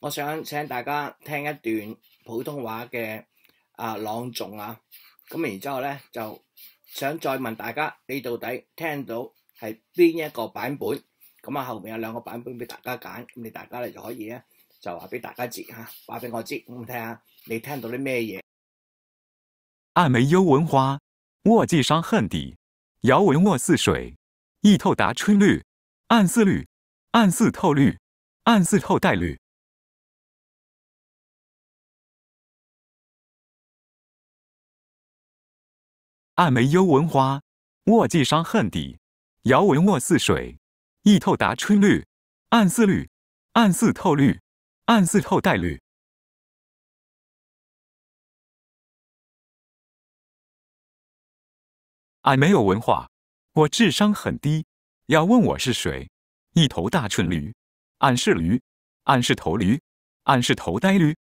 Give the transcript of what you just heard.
我想請大家聽一段普通話嘅朗誦啊，咁然之後咧就想再問大家，你到底聽到係邊一個版本？咁啊後面有兩個版本俾大家揀，咁你大家咧就可以咧就話俾大家知嚇，話俾我知，咁睇下你聽到啲咩嘢。 暗梅幽闻花，卧寄伤恨底。遥闻卧似水，意透达春绿。暗似绿，暗似透绿，暗似透带绿。暗梅幽闻花，卧寄伤恨底。遥闻卧似水，意透达春绿。暗似绿，暗似透绿，暗似透带绿。俺没有文化，我智商很低。要问我是谁？一头大蠢驴。俺是驴，俺是头驴，俺是头呆驴。